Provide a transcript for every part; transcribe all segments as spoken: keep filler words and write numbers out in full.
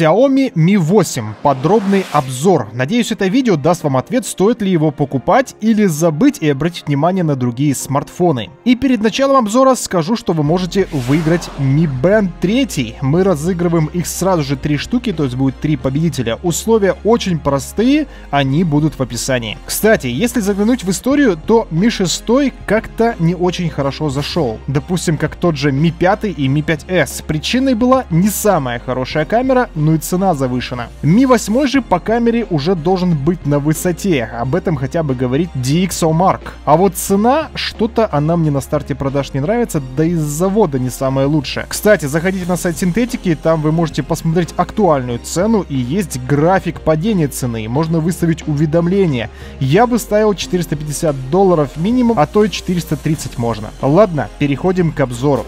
Xiaomi Mi восемь. Подробный обзор. Надеюсь, это видео даст вам ответ, стоит ли его покупать или забыть и обратить внимание на другие смартфоны. И перед началом обзора скажу, что вы можете выиграть Mi Band три. Мы разыгрываем их сразу же три штуки, то есть будет три победителя. Условия очень простые, они будут в описании. Кстати, если заглянуть в историю, то Mi шесть как-то не очень хорошо зашел. Допустим, как тот же Mi пять и Mi пять эс. Причиной была не самая хорошая камера, но и цена завышена. Mi восемь же по камере уже должен быть на высоте. Об этом хотя бы говорит ди икс о Mark. А вот цена, что-то она мне на старте продаж не нравится, да и с завода не самая лучшая. Кстати, заходите на сайт Синтетики, там вы можете посмотреть актуальную цену и есть график падения цены. Можно выставить уведомления. Я бы ставил четыреста пятьдесят долларов минимум, а то и четыреста тридцать можно. Ладно, переходим к обзору.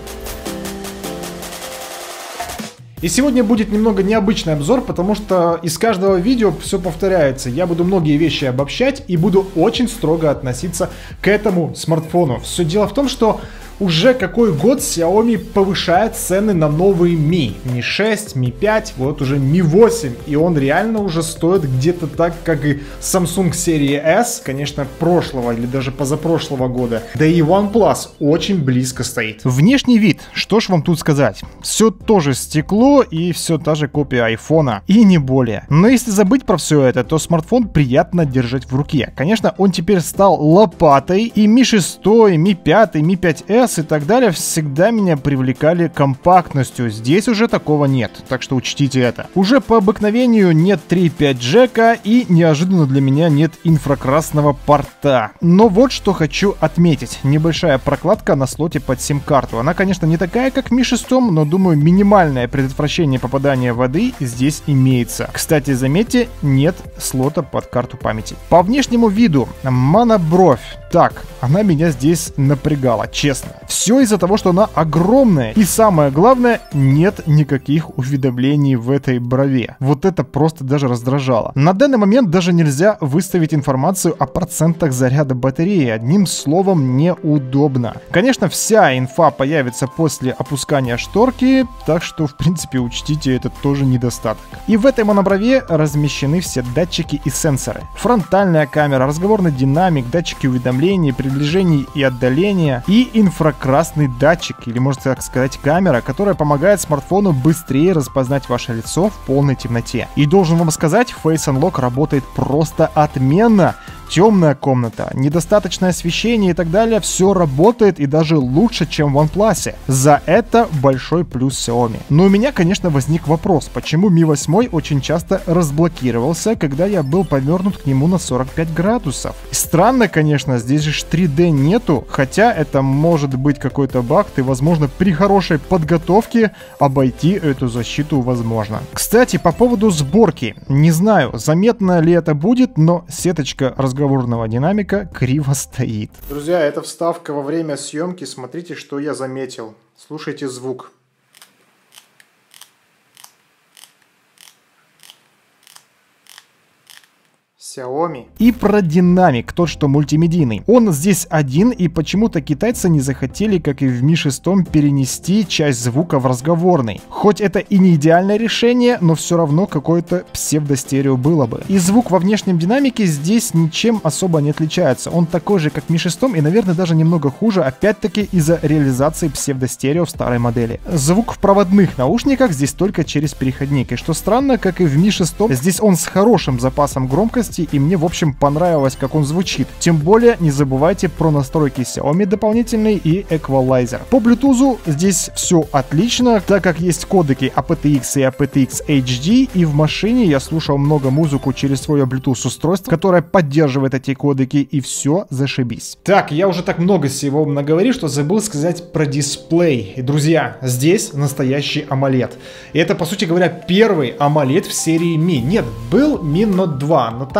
И сегодня будет немного необычный обзор, потому что из каждого видео все повторяется. Я буду многие вещи обобщать и буду очень строго относиться к этому смартфону. Все дело в том, что уже какой год Xiaomi повышает цены на новые Mi. Mi шесть, Mi пять, вот уже Mi восемь. И он реально уже стоит где-то так, как и Samsung серии S, конечно, прошлого или даже позапрошлого года. Да и OnePlus очень близко стоит. Внешний вид, что ж вам тут сказать. Все тоже стекло и все та же копия айфона. И не более. Но если забыть про все это, то смартфон приятно держать в руке. Конечно, он теперь стал лопатой. И Mi шесть, Mi пять, Mi пять эс и так далее всегда меня привлекали компактностью. Здесь уже такого нет, так что учтите это. Уже по обыкновению нет три пять джека и неожиданно для меня нет инфракрасного порта. Но вот что хочу отметить. Небольшая прокладка на слоте под сим-карту. Она, конечно, не такая, как Mi шесть, но думаю, минимальное предотвращение попадания воды здесь имеется. Кстати, заметьте, нет слота под карту памяти. По внешнему виду монобровь. Так, она меня здесь напрягала, честно. Все из-за того, что она огромная. И самое главное, нет никаких уведомлений в этой брове. Вот это просто даже раздражало. На данный момент даже нельзя выставить информацию о процентах заряда батареи. Одним словом, неудобно. Конечно, вся инфа появится после опускания шторки, так что, в принципе, учтите, это тоже недостаток. И в этой моноброве размещены все датчики и сенсоры. Фронтальная камера, разговорный динамик, датчики уведомлений, приближений и отдаления и инфракрасный датчик, или можно так сказать камера, которая помогает смартфону быстрее распознать ваше лицо в полной темноте. И должен вам сказать, Face Unlock работает просто отменно. Темная комната, недостаточное освещение и так далее, все работает и даже лучше, чем в OnePlus. За это большой плюс Xiaomi. Но у меня, конечно, возник вопрос, почему Mi восемь очень часто разблокировался, когда я был повернут к нему на сорок пять градусов. Странно, конечно, здесь же три дэ нету, хотя это может быть какой-то баг, и, возможно, при хорошей подготовке обойти эту защиту возможно. Кстати, по поводу сборки. Не знаю, заметно ли это будет, но сеточка разговаривает разговорного динамика криво стоит. Друзья, это вставка во время съемки. Смотрите, что я заметил. Слушайте звук. Xiaomi. И про динамик, тот что мультимедийный. Он здесь один, и почему-то китайцы не захотели, как и в Mi шесть, перенести часть звука в разговорный. Хоть это и не идеальное решение, но все равно какое-то псевдостерео было бы. И звук во внешнем динамике здесь ничем особо не отличается. Он такой же, как Mi шесть, и, наверное, даже немного хуже, опять-таки из-за реализации псевдостерео в старой модели. Звук в проводных наушниках здесь только через переходник. И что странно, как и в Mi шесть, здесь он с хорошим запасом громкости, и мне, в общем, понравилось, как он звучит. Тем более, не забывайте про настройки Xiaomi дополнительные и эквалайзер. По Bluetooth здесь все отлично, так как есть кодеки эй пи ти экс и эй пи ти экс эйч ди, и в машине я слушал много музыку через свое Bluetooth устройство, которое поддерживает эти кодеки, и все зашибись. Так, я уже так много всего наговорил, что забыл сказать про дисплей. И, друзья, здесь настоящий AMOLED. И это, по сути говоря, первый AMOLED в серии Mi. Нет, был Mi Note два, но там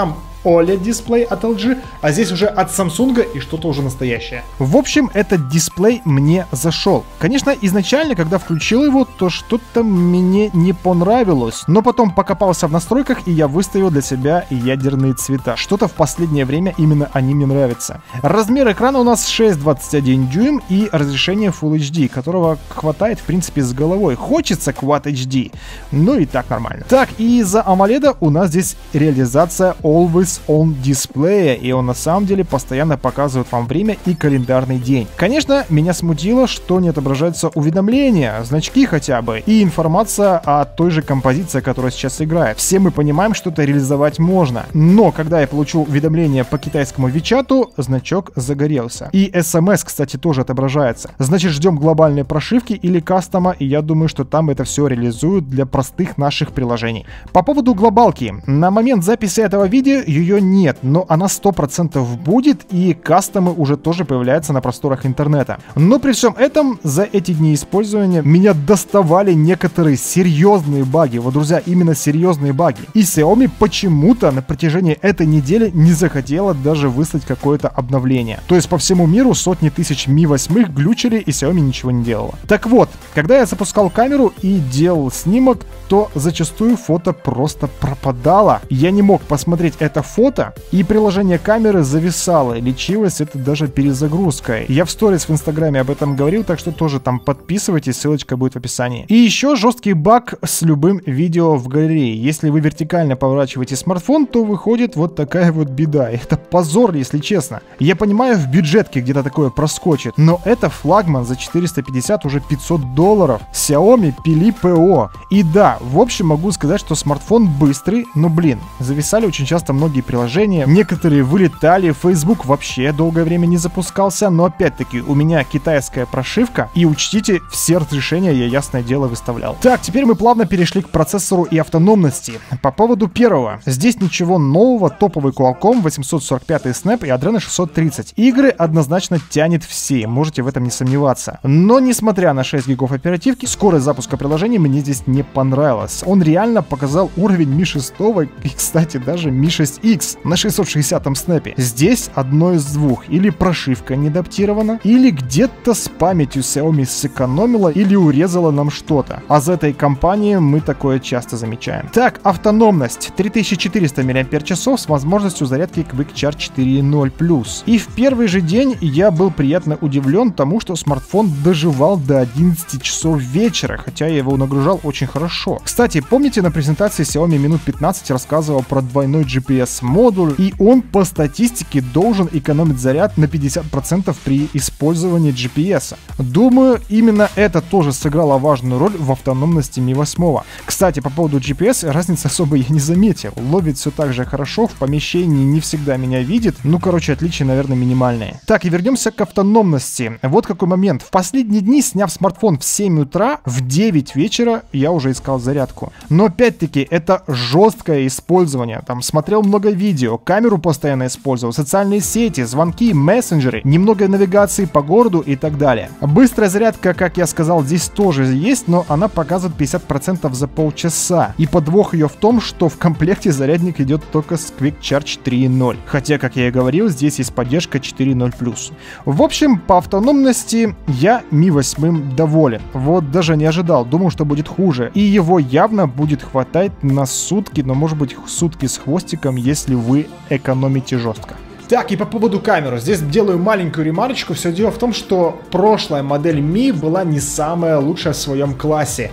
о лед дисплей от эл джи, а здесь уже от Samsung и что-то уже настоящее. В общем, этот дисплей мне зашел. Конечно, изначально, когда включил его, то что-то мне не понравилось, но потом покопался в настройках, и я выставил для себя ядерные цвета. Что-то в последнее время именно они мне нравятся. Размер экрана у нас шесть двадцать один дюйм и разрешение Full эйч ди, которого хватает в принципе с головой. Хочется Quad эйч ди, ну и так нормально. Так, и из-за AMOLED у нас здесь реализация Always On дисплея, и он на самом деле постоянно показывает вам время и календарный день. Конечно, меня смутило, что не отображаются уведомления, значки хотя бы, и информация о той же композиции, которая сейчас играет. Все мы понимаем, что это реализовать можно, но когда я получу уведомление по китайскому Вичату, значок загорелся. И эс эм эс, кстати, тоже отображается. Значит, ждем глобальной прошивки или кастома, и я думаю, что там это все реализуют для простых наших приложений. По поводу глобалки. На момент записи этого видео ее нет, но она сто процентов будет, и кастомы уже тоже появляются на просторах интернета. Но при всем этом, за эти дни использования меня доставали некоторые серьезные баги. Вот, друзья, именно серьезные баги. И Xiaomi почему-то на протяжении этой недели не захотела даже выслать какое-то обновление. То есть по всему миру сотни тысяч ми восемь глючили, и Xiaomi ничего не делала. Так вот, когда я запускал камеру и делал снимок, то зачастую фото просто пропадало. Я не мог посмотреть это фото, и приложение камеры зависало. Лечилось это даже перезагрузкой. Я в сторис в инстаграме об этом говорил, так что тоже там подписывайтесь, ссылочка будет в описании. И еще жесткий баг с любым видео в галерее. Если вы вертикально поворачиваете смартфон, то выходит вот такая вот беда. Это позор, если честно. Я понимаю, в бюджетке где-то такое проскочит, но это флагман за четыреста пятьдесят, уже пятьсот долларов. Xiaomi пили ПО. И да, в общем могу сказать, что смартфон быстрый, но блин, зависали очень часто многие приложения, некоторые вылетали, Facebook вообще долгое время не запускался, но опять-таки у меня китайская прошивка, и учтите, все разрешения я, ясное дело, выставлял. Так, теперь мы плавно перешли к процессору и автономности. По поводу первого. Здесь ничего нового, топовый Qualcomm восемьсот сорок пять Snap и Adreno шестьсот тридцать. Игры однозначно тянет все, можете в этом не сомневаться. Но несмотря на шесть гигов оперативки, скорость запуска приложений мне здесь не понравилась. Он реально показал уровень ми шесть и, кстати, даже ми шесть икс на шестьсот шестидесятом снэпе. Здесь одно из двух. Или прошивка не адаптирована, или где-то с памятью Xiaomi сэкономила или урезала нам что-то. А за этой компанией мы такое часто замечаем. Так, автономность. три тысячи четыреста мАч с возможностью зарядки Quick Charge четыре ноль плюс. И в первый же день я был приятно удивлен тому, что смартфон доживал до одиннадцати часов вечера, хотя я его нагружал очень хорошо. Кстати, помните, на презентации Xiaomi минут пятнадцать рассказывал про двойной джи пи эс-модуль, и он по статистике должен экономить заряд на пятьдесят процентов при использовании джи пи эс. Думаю, именно это тоже сыграло важную роль в автономности ми восемь. Кстати, по поводу джи пи эс разницы особо я не заметил. Ловит все так же хорошо, в помещении не всегда меня видит. Ну, короче, отличия, наверное, минимальные. Так, и вернемся к автономности. Вот какой момент. В последние дни, сняв смартфон в семь утра, в девять вечера я уже искал зарядку. Но опять-таки, это жесткое использование. Там смотрел много видео, камеру постоянно использовал, социальные сети, звонки, мессенджеры, немного навигации по городу и так далее. Быстрая зарядка, как я сказал, здесь тоже есть, но она показывает пятьдесят процентов за полчаса. И подвох ее в том, что в комплекте зарядник идет только с Quick Charge три ноль. Хотя, как я и говорил, здесь есть поддержка четыре ноль плюс. В общем, по автономности я ми восемь доволен. Вот даже не ожидал, думал, что будет хуже. И его явно будет хватать на сутки, но может быть сутки с хвостиком, если вы экономите жестко. Так, и по поводу камеры. Здесь делаю маленькую ремарочку. Все дело в том, что прошлая модель Mi была не самая лучшая в своем классе.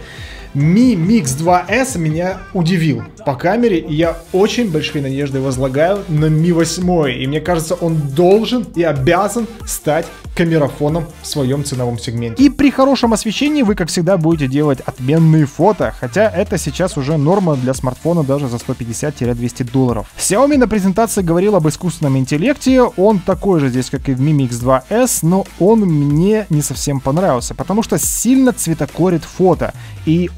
Mi Mix два эс меня удивил по камере, и я очень большие надежды возлагаю на ми восемь, и мне кажется, он должен и обязан стать камерафоном в своем ценовом сегменте. И при хорошем освещении вы, как всегда, будете делать отменные фото, хотя это сейчас уже норма для смартфона даже за сто пятьдесят - двести долларов. Xiaomi на презентации говорил об искусственном интеллекте, он такой же здесь, как и в Mi Mix два эс, но он мне не совсем понравился, потому что сильно цветокорит фото, и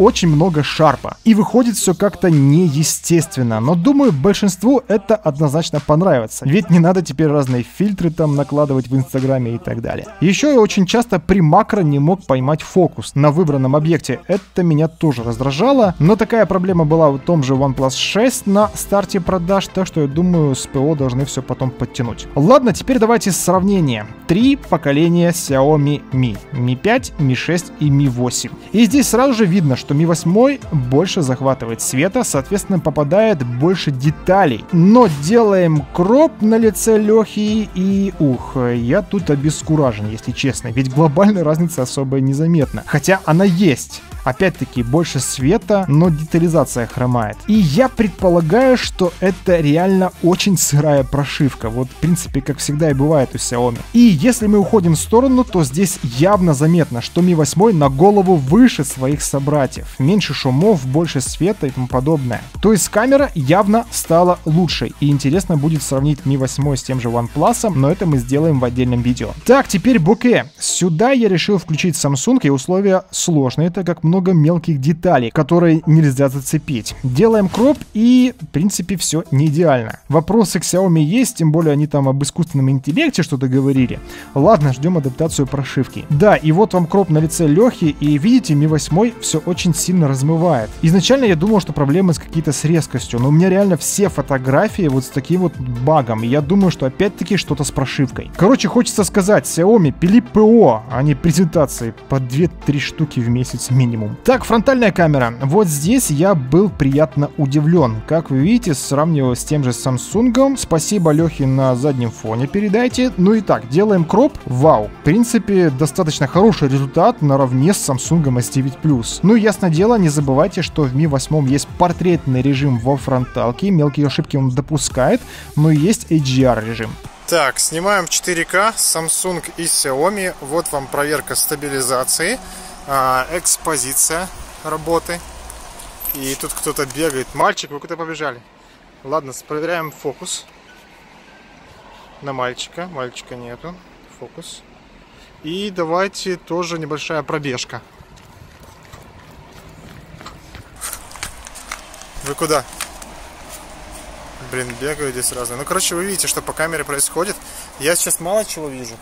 очень много шарпа. И выходит все как-то неестественно. Но думаю, большинству это однозначно понравится. Ведь не надо теперь разные фильтры там накладывать в инстаграме и так далее. Еще я очень часто при макро не мог поймать фокус на выбранном объекте. Это меня тоже раздражало. Но такая проблема была в том же OnePlus шесть на старте продаж. Так что я думаю, с ПО должны все потом подтянуть. Ладно, теперь давайте сравнение. Три поколения Xiaomi Mi. Mi пять, Mi шесть и Mi восемь. И здесь сразу же видно, что Mi восемь больше захватывает света, соответственно, попадает больше деталей. Но делаем кроп на лице Лехи и ух, я тут обескуражен, если честно. Ведь глобальной разницы особо незаметно. Хотя она есть. Опять-таки, больше света, но детализация хромает. И я предполагаю, что это реально очень сырая прошивка. Вот, в принципе, как всегда и бывает у Xiaomi. И если мы уходим в сторону, то здесь явно заметно, что Mi восемь на голову выше своих собратьев. Меньше шумов, больше света и тому подобное. То есть камера явно стала лучше. И интересно будет сравнить Mi восемь с тем же OnePlus, но это мы сделаем в отдельном видео. Так, теперь боке. Сюда я решил включить Samsung, и условия сложные, так как много мелких деталей, которые нельзя зацепить. Делаем кроп, и в принципе все не идеально. Вопросы к Xiaomi есть, тем более они там об искусственном интеллекте что-то говорили. Ладно, ждем адаптацию прошивки. Да, и вот вам кроп на лице Лехи, и видите, Mi восемь все очень сильно размывает. Изначально я думал, что проблемы с какие-то с резкостью, но у меня реально все фотографии вот с таким вот багом, и я думаю, что опять-таки что-то с прошивкой. Короче, хочется сказать, Xiaomi, пили ПО, а не презентации по две-три штуки в месяц минимум. Так, фронтальная камера. Вот здесь я был приятно удивлен. Как вы видите, сравниваю с тем же Samsung. Спасибо Лехе на заднем фоне передайте. Ну и так, делаем кроп. Вау. В принципе, достаточно хороший результат наравне с Samsung эс девять плюс. Ну и ясно дело, не забывайте, что в Mi восемь есть портретный режим во фронталке. Мелкие ошибки он допускает, но и есть эйч ди ар режим. Так, снимаем в четыре ка Samsung и Xiaomi. Вот вам проверка стабилизации. Экспозиция работы. И тут кто-то бегает. Мальчик, вы куда побежали? Ладно, проверяем фокус на мальчика. Мальчика нету. Фокус. И давайте тоже небольшая пробежка. Вы куда? Блин, бегаю здесь сразу. Ну, короче, вы видите, что по камере происходит. Я сейчас мало чего вижу.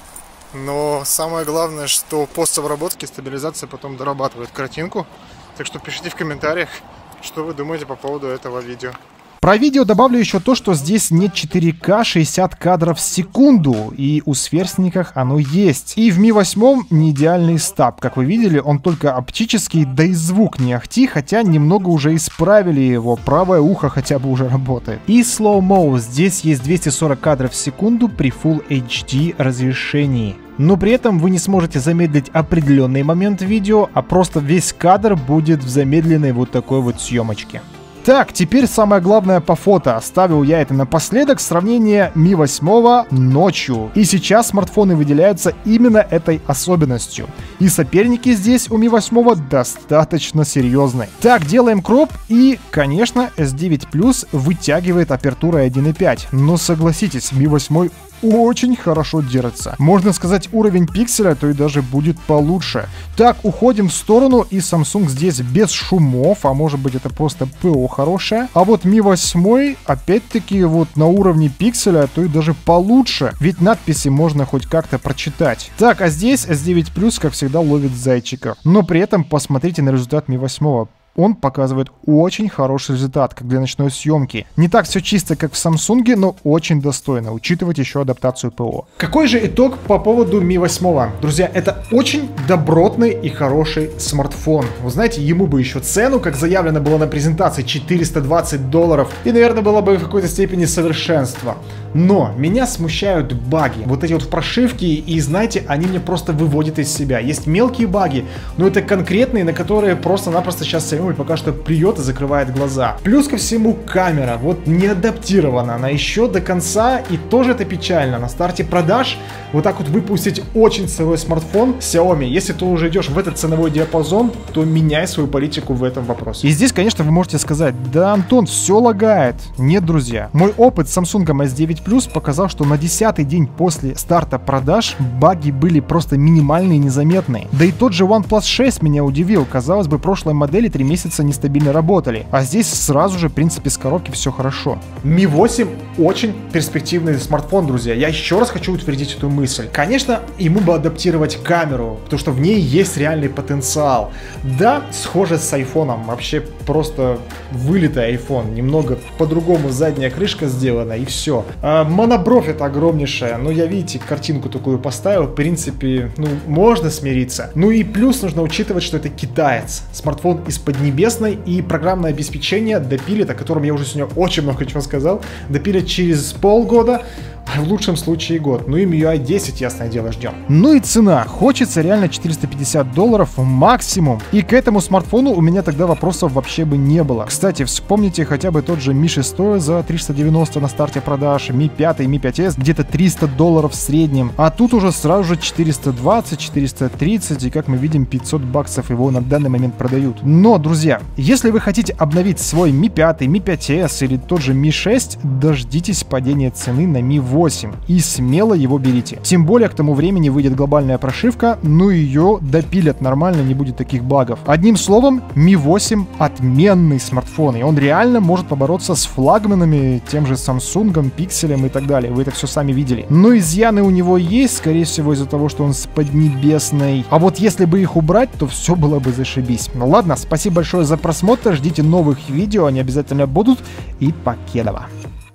Но самое главное, что постобработки стабилизация потом дорабатывает картинку. Так что пишите в комментариях, что вы думаете по поводу этого видео. Про видео добавлю еще то, что здесь нет четыре ка шестьдесят кадров в секунду, и у сверстников оно есть. И в Mi восемь не идеальный стаб, как вы видели, он только оптический, да и звук не ахти, хотя немного уже исправили его, правое ухо хотя бы уже работает. И Slow-Mo, здесь есть двести сорок кадров в секунду при Full эйч ди разрешении. Но при этом вы не сможете замедлить определенный момент видео, а просто весь кадр будет в замедленной вот такой вот съемочке. Так, теперь самое главное по фото. Оставил я это напоследок, сравнение Mi восемь ночью. И сейчас смартфоны выделяются именно этой особенностью. И соперники здесь у Mi восемь достаточно серьезные. Так, делаем кроп, и, конечно, эс девять плюс вытягивает апертурой один и пять. Но согласитесь, Mi восемь очень хорошо держится. Можно сказать, уровень пикселя, то и даже будет получше. Так, уходим в сторону, и Samsung здесь без шумов, а может быть это просто ПО хорошее. А вот Mi восемь, опять-таки, вот на уровне пикселя, то и даже получше. Ведь надписи можно хоть как-то прочитать. Так, а здесь эс девять плюс, как всегда, ловит зайчика. Но при этом посмотрите на результат Mi восемь. Он показывает очень хороший результат, как для ночной съемки. Не так все чисто, как в Samsung, но очень достойно, учитывать еще адаптацию ПО. Какой же итог по поводу Mi восемь? Друзья, это очень добротный и хороший смартфон. Вы знаете, ему бы еще цену, как заявлено было на презентации, четыреста двадцать долларов. И, наверное, было бы в какой-то степени совершенство. Но меня смущают баги. Вот эти вот в прошивке, и знаете, они мне просто выводят из себя. Есть мелкие баги, но это конкретные, на которые просто-напросто сейчас Xiaomi пока что плюет и закрывает глаза. Плюс ко всему камера вот не адаптирована, она еще до конца, и тоже это печально. На старте продаж вот так вот выпустить очень сырой смартфон Xiaomi, если ты уже идешь в этот ценовой диапазон, то меняй свою политику в этом вопросе. И здесь, конечно, вы можете сказать: да, Антон, все лагает. Нет, друзья. Мой опыт с Samsung эс девять плюс показал, что на десятый день после старта продаж баги были просто минимальные и незаметные. Да и тот же OnePlus шесть меня удивил. Казалось бы, прошлой модели три месяца нестабильно работали. А здесь сразу же, в принципе, с коробки все хорошо. ми восемь очень перспективный смартфон, друзья. Я еще раз хочу утвердить эту мысль. Конечно, ему бы адаптировать камеру, потому что в ней есть реальный потенциал. Да, схоже с айфоном. Вообще просто вылитый iPhone. Немного по-другому задняя крышка сделана и все. А, монобровь это огромнейшая. Но я, видите, картинку такую поставил. В принципе, ну, можно смириться. Ну и плюс нужно учитывать, что это китаец. Смартфон из Поднебесной, и программное обеспечение допилит, о котором я уже сегодня очень много чего сказал, допилит через полгода, в лучшем случае год. Ну и эм ю ай десять, ясное дело, ждем. Ну и цена. Хочется реально четыреста пятьдесят долларов максимум. И к этому смартфону у меня тогда вопросов вообще бы не было. Кстати, вспомните хотя бы тот же ми шесть за триста девяносто на старте продаж, ми пять, ми пять эс где-то триста долларов в среднем. А тут уже сразу же четыреста двадцать, четыреста тридцать, и как мы видим, пятьсот баксов его на данный момент продают. Но, друзья, если вы хотите обновить свой ми пять, ми пять эс или тот же ми шесть, дождитесь падения цены на ми восемь и смело его берите. Тем более к тому времени выйдет глобальная прошивка, ну ее допилят нормально, не будет таких багов. Одним словом, ми восемь отменный смартфон, и он реально может побороться с флагманами, тем же Samsung, Pixel и так далее. Вы это все сами видели. Но изъяны у него есть, скорее всего из-за того, что он с Поднебесной. А вот если бы их убрать, то все было бы зашибись. Ну ладно, спасибо большое за просмотр, ждите новых видео, они обязательно будут, и покедова.